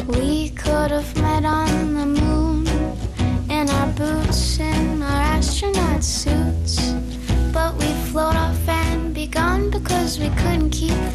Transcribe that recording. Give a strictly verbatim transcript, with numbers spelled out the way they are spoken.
We could have met on the moon in our boots and our astronaut suits, but we float off and be gone because we couldn't keep